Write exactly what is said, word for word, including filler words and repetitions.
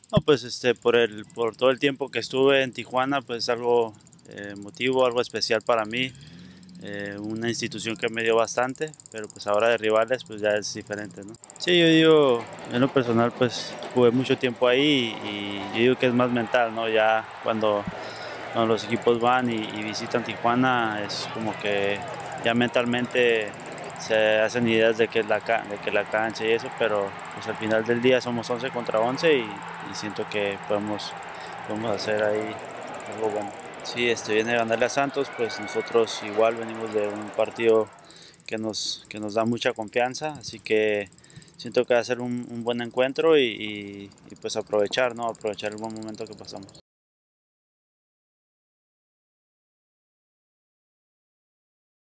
No, pues este, por el, por todo el tiempo que estuve en Tijuana, pues algo eh, emotivo, algo especial para mí, eh, una institución que me dio bastante, pero pues ahora de rivales pues ya es diferente, ¿no? Sí, yo digo, en lo personal pues jugué mucho tiempo ahí y yo digo que es más mental, ¿no? Ya cuando, cuando los equipos van y, y visitan Tijuana es como que ya mentalmente se hacen ideas de que es la, ca- de que la cancha y eso, pero pues al final del día somos once contra once y, y siento que podemos, podemos hacer ahí algo bueno. Sí, este viene a ganarle a Santos, pues nosotros igual venimos de un partido que nos, que nos da mucha confianza, así que siento que va a ser un, un buen encuentro y, y, y pues aprovechar, ¿no? Aprovechar el buen momento que pasamos.